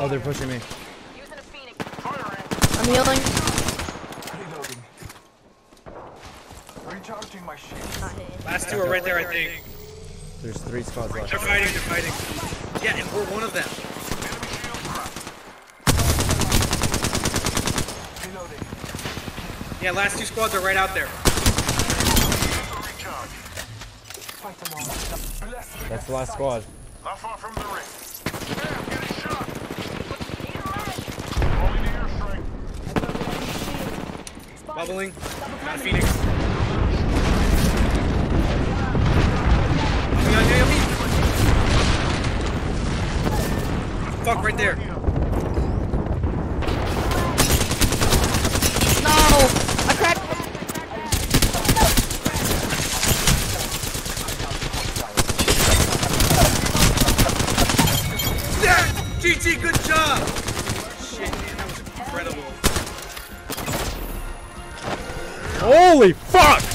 Oh, they're pushing me. I'm healing. Reloading. Recharging my shield. Last two are right there, I think. There's 3 squads left. They're fighting, they're fighting. Yeah, and we're one of them. Enemy shield cracked. Reloading. Yeah, last 2 squads are right out there. Recharge. Fight along. Bless me. That's the last squad. Not far from the ring. Yeah, I'm getting shot. Rolling the airstrike. Bubbling. Got Phoenix. Help me. Fuck, right there. No! I cracked. Yeah! GG, good job! Shit, man, that was incredible. Holy fuck!